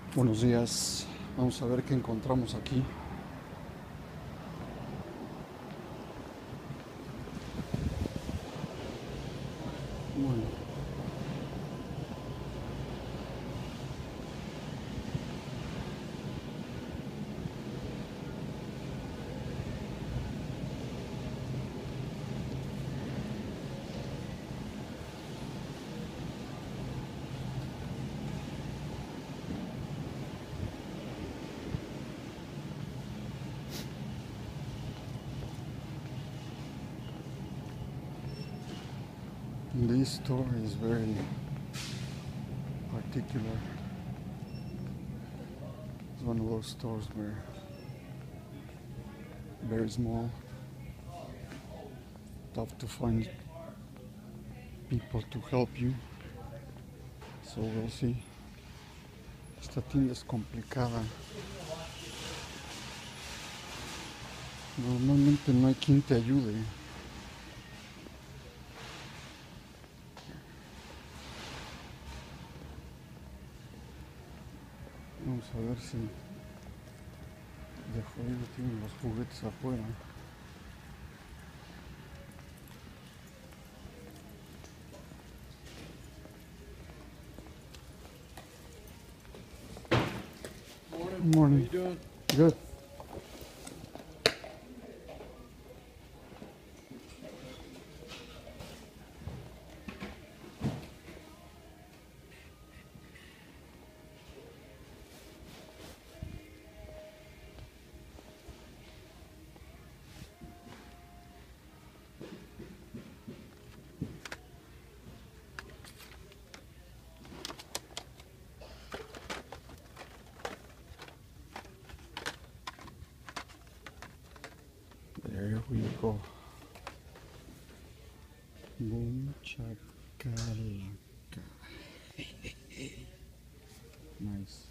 Buenos días, vamos a ver qué encontramos aquí. Bueno, this store is very particular. It's one of those stores where very small, tough to find people to help you. So we'll see. Esta tienda es complicada. Normalmente no hay quien te ayude. Vamos a ver si de jodido tienen los juguetes afuera. Good morning. How you doing? Good. There we go. Boom chakalaka. Nice.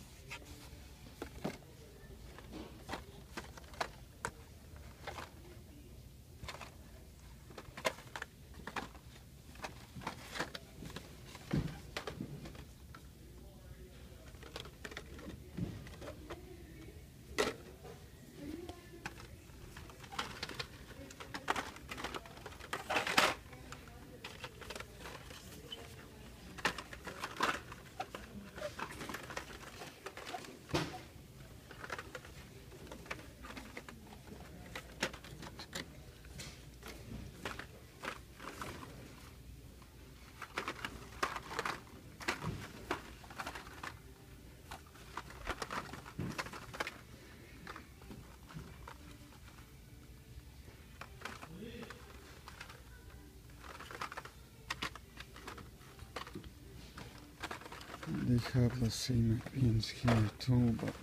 They have the same pins here too, but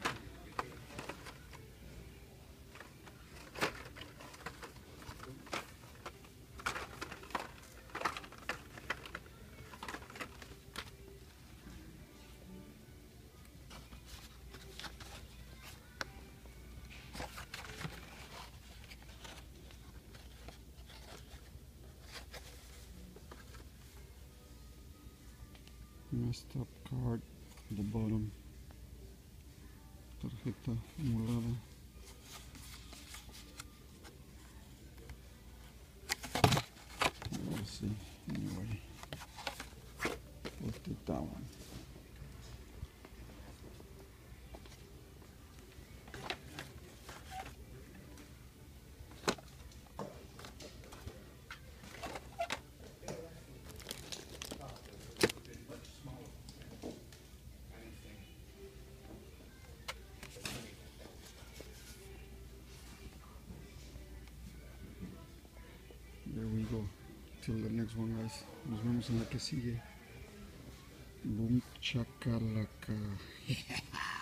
messed up card at the bottom. Tarjeta acumulada. We'll see. Anyway, we'll take that one. There we go. Till the next one, guys. Nos vemos en la que sigue. Boom chakalaka.